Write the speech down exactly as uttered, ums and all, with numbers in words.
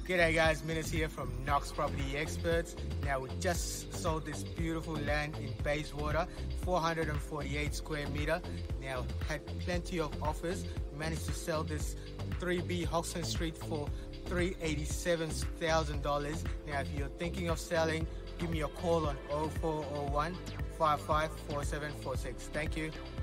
G'day guys, Minas here from Knox Property Experts. Now we just sold this beautiful land in Bayswater, four hundred forty-eight square meter. Now had plenty of offers. Managed to sell this three B Hoxton Street for three hundred eighty-seven thousand dollars. Now if you're thinking of selling, give me a call on oh four oh one, five five four seven four six. Thank you.